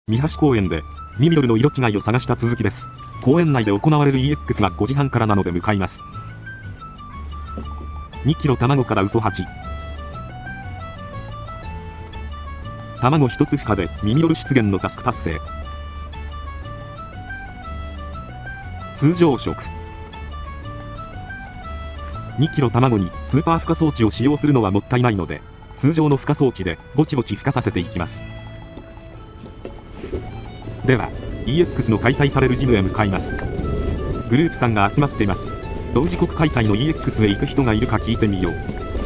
三橋公園でミミドルの色違いを探した続きです。公園内で行われる EX が5時半からなので向かいます。2キロ卵から嘘8。卵1つ孵化でミミドル出現のタスク達成。通常食。2キロ卵にスーパー孵化装置を使用するのはもったいないので、通常の孵化装置でぼちぼち孵化させていきます。では EX の開催されるジムへ向かいます。グループさんが集まっています。同時刻開催の EX へ行く人がいるか聞いてみよう。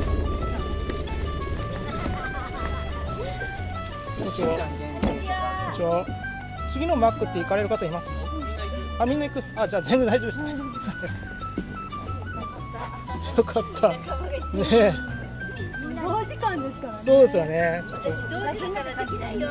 こんにちは。こんにちは。次のマックって行かれる方います？あ、みんな行く。あ、じゃあ全然大丈夫ですね。よかった。ねえ。 同時間ですからね。 そうですよね。 同時だからできないよ。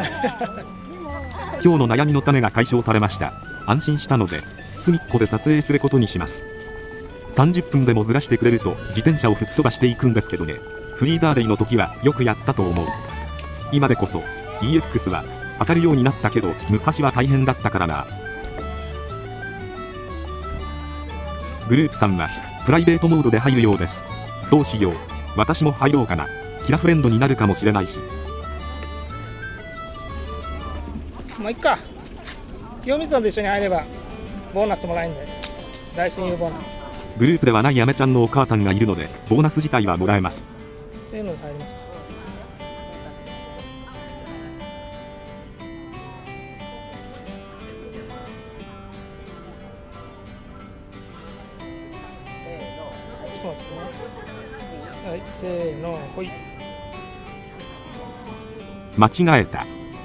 今日の悩みの種が解消されました。安心したので隅っこで撮影することにします。30分でもずらしてくれると自転車を吹っ飛ばしていくんですけどね。フリーザーデイの時はよくやったと思う。今でこそ EX は当たるようになったけど昔は大変だったからな。グループさんはプライベートモードで入るようです。どうしよう、私も入ろうかな。キラフレンドになるかもしれないし。 もういっか。清水さんと一緒に入ればボーナスもらえるんで、大親友ボーナス。 グループではないアメちゃんのお母さんがいるのでボーナス自体はもらえます。 せーので入りますか。そうですね。はい、せーの、ほい。 間違えた。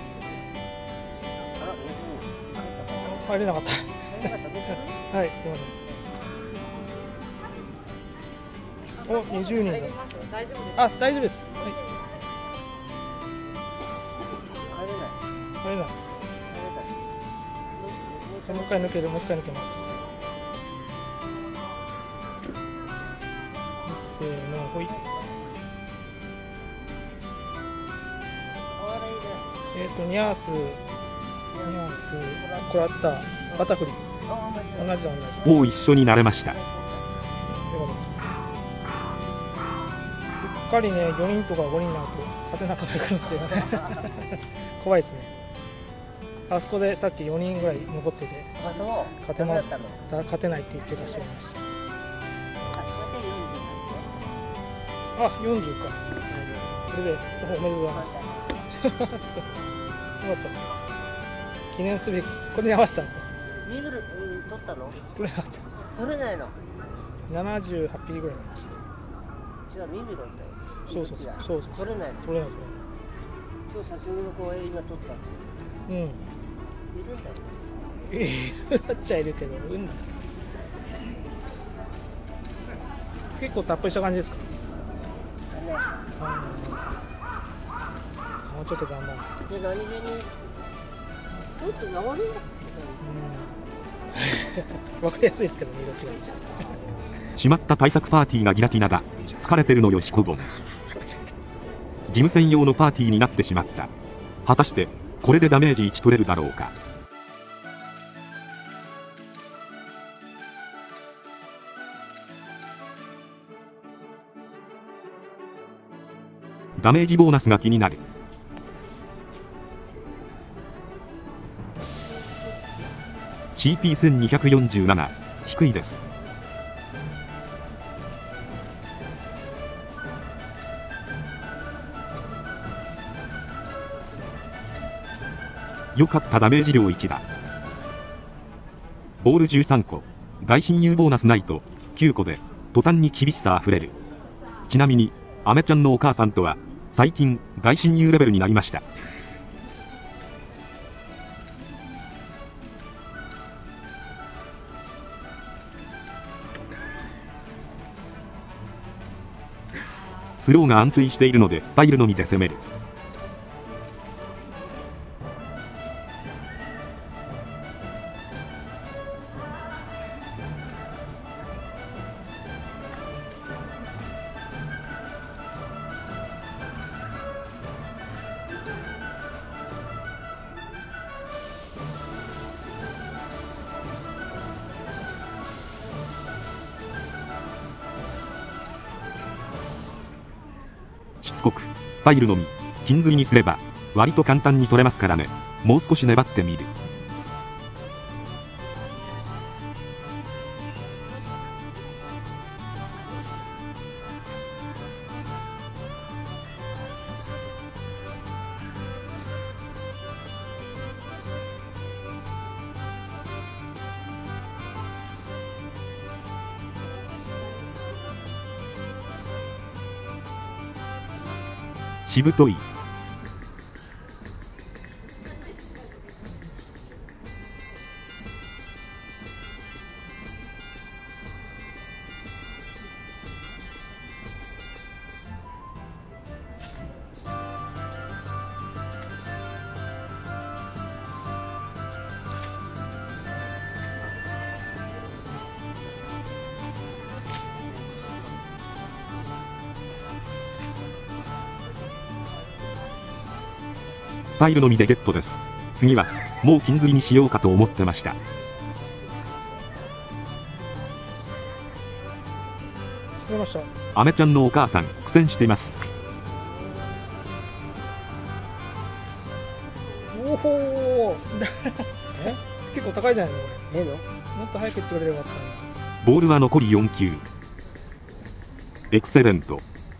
入れなかった。はい、すみません。お、20人だ。あ、大丈夫です。はい。入れない。じゃあもう一回抜ける、もう一回抜けます。せーの、ほい。ニャース、これあった、バタフリ。同じ。 もう一緒になれました。 うっかりね、4人とか5人になると勝てなくなる可能性が怖いですね。あそこでさっき4人ぐらい残ってて勝てないって言ってた人がいました。あ、40か。これでおめでとうございます。よかったですね。記念すべき。これに合わせたんですか。 ミブル取ったの？ 取れなかった。 取れないの。 78ピリぐらいになりました。 違う、ミブルだよ。 そう。 取れないの。 取れない。 今日刺身の子は今取ったって。 うん。 いるんだよ。 いるっちゃいるけど、うんだ。結構たっぷりした感じですか。 ね。 もうちょっと頑張る。 で、何気にちょっと柔らかい。 わかりやすいですけどね、色違い。 しまった対策パーティーがギラティナだ。疲れてるのよヒコボン。事務専用のパーティーになってしまった。果たしてこれでダメージ1取れるだろうか。ダメージボーナスが気になる。CP1247 低いです。よかった、ダメージ量1だ。ボール13個、大親友ボーナスないと9個で途端に厳しさあふれる。ちなみにアメちゃんのお母さんとは最近大親友レベルになりました。スローが安定しているのでバイルのみで攻める。 つこく、ファイルのみ金継ぎにすれば割と簡単に取れますからね。もう少し粘ってみる。しぶとい。ファイルのみでゲットです。次はもう金継ぎにしようかと思ってました。 作りました。 アメちゃんのお母さん苦戦しています。 おおえ結構高いじゃないのこええの？ れ。もっと早く言ってくれればよかったな。 ボールは残り4球。エクセレント。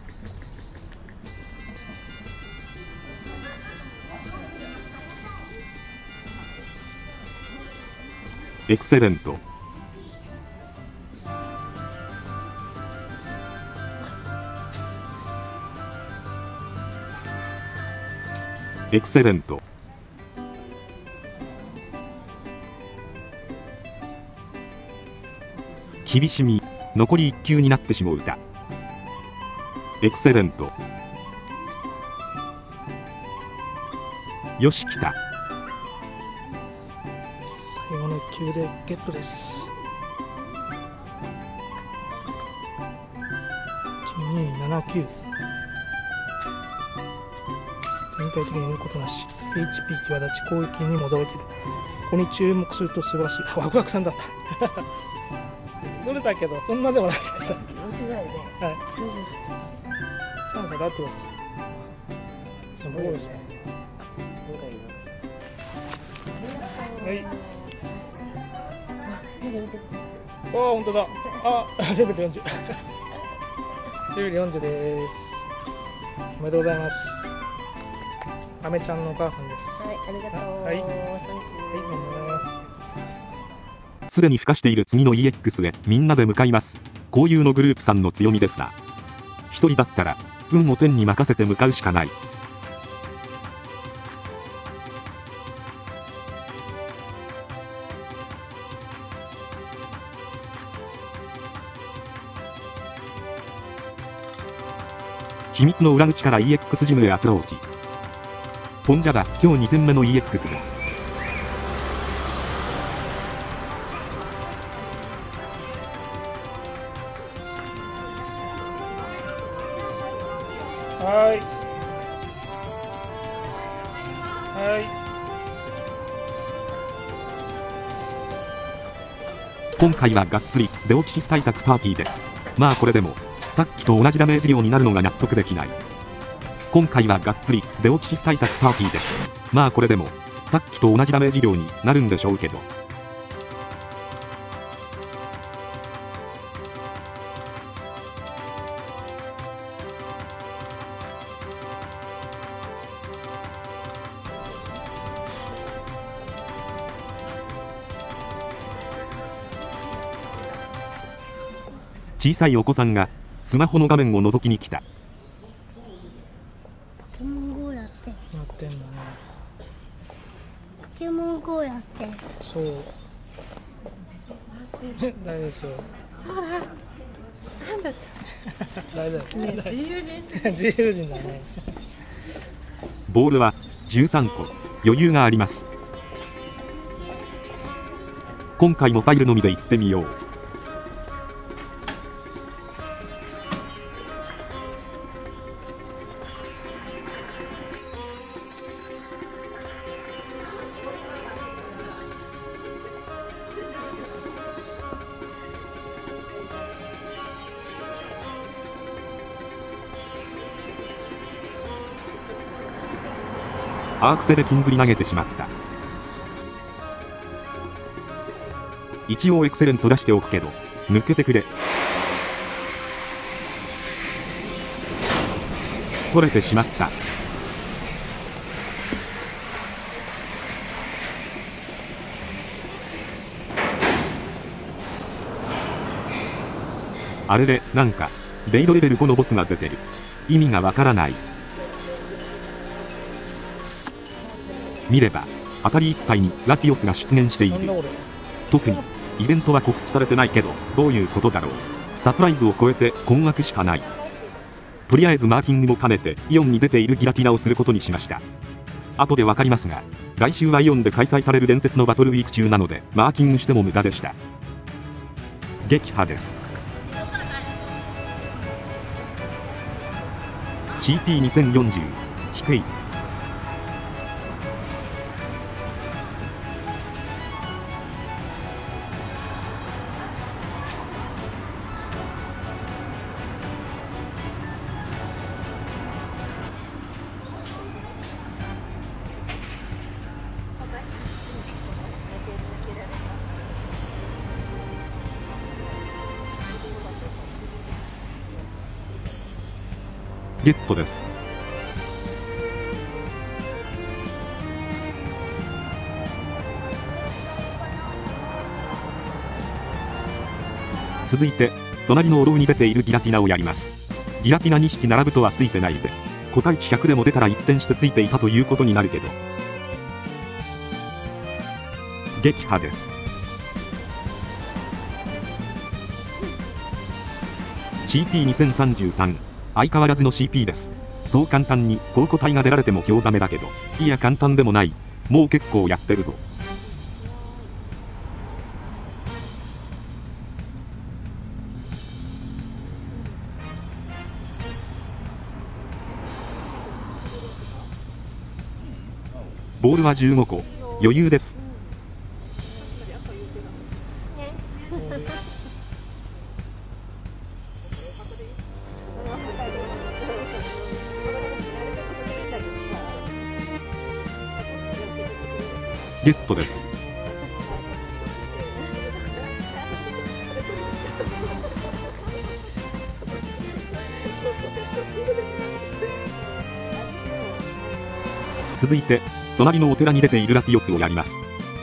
エクセレント。エクセレント。厳しみ。残り1球になってしもうた。エクセレント。よし来た。 最後の1球でゲットです。1279。全体的に言うことなし。HP 際立ち攻撃にも驚いている。ここに注目すると素晴らしい。ワクワクさんだった。取れたけどそんなでもないでした。 間違いね。 はい。シャンさんで合ってます。すごいですね。 どうがいいの？ はい。 見て見て。 ああ本当だ。あレベル40。レベル40です。おめでとうございます。アメちゃんのお母さんです。 はい、ありがとう。 はい。 サンキュー。 はいどうも。 すでに孵化している次の EX へみんなで向かいます。こういうのグループさんの強みですな。一人だったら運を天に任せて向かうしかない。秘密の裏口から EX ジムへアプローチ。ポンジャだ。今日2戦目の EX です。 はい。はい。 今回はがっつりデオキシス対策パーティーです。まあこれでもさっきと同じダメージ量になるのが納得できない。今回はがっつりデオキシス対策パーティーです。まあこれでもさっきと同じダメージ量になるんでしょうけど。小さいお子さんがスマホの画面を覗きに来た。 ポケモン GO やって。 なってんだね。 ポケモン GO やって。 そう大丈夫ですよ。大丈夫。自由人。自由人だね。 ボールは13個。余裕があります。今回もファイルのみで行ってみよう。 アークセで金釣り投げてしまった。一応エクセレント出しておくけど抜けてくれ。取れてしまった。あれでなんかレイドレベル5のボスが出てる。意味がわからない。見れば辺り一帯にラティオスが出現している。特にイベントは告知されてないけどどういうことだろう。サプライズを超えて困惑しかない。とりあえずマーキングも兼ねてイオンに出ているギラティナをすることにしました。後でわかりますが来週はイオンで開催される伝説のバトルウィーク中なのでマーキングしても無駄でした。撃破です。 CP2040 低い。ゲットです。続いて隣のお堂に出ているギラティナをやります。ギラティナ2匹並ぶとはついてないぜ。個体値100でも出たら一転してついていたということになるけど。撃破です。CP2033 相変わらずの CP です。そう簡単に高個体が出られても興ざめだけど、いや簡単でもない。もう結構やってるぞ。ボールは15個、余裕です。ゲットです。続いて隣のお寺に出ているラティオスをやります。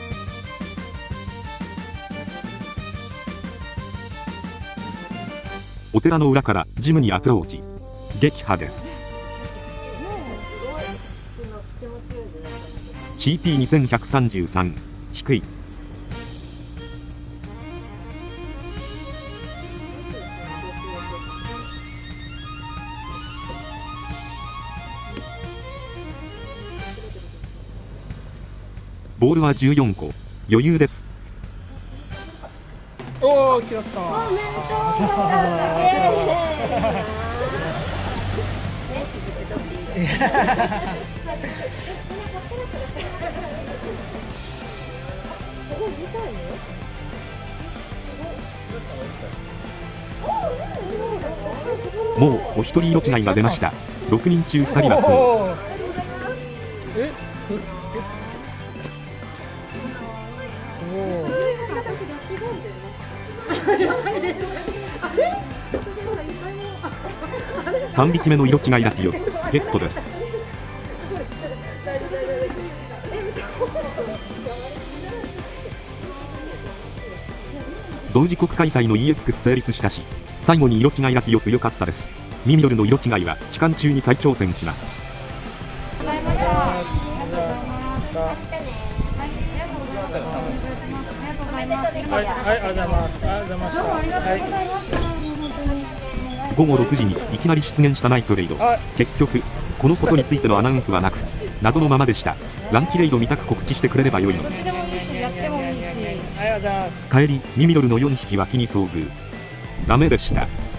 お寺の裏からジムにアプローチ。撃破です。CP2133 低い。ボールは14個、余裕です。 おお、嫌った。 おめでともうお一人色違いが出ました。6人中2人はそう。 え 3匹目の色違いラティオスゲットです。同時刻開催の EX 成立したし、最後に色違いラティオス良かったです。ミミドルの色違いは期間中に再挑戦します。 はい、ありがとうございます。ありがとうございました。 午後6時にいきなり出現したナイトレイド。結局このことについてのアナウンスはなく謎のままでした。ランキレイド見たく告知してくれればよいのに。帰りミミドルの4匹脇に遭遇。ダメでした。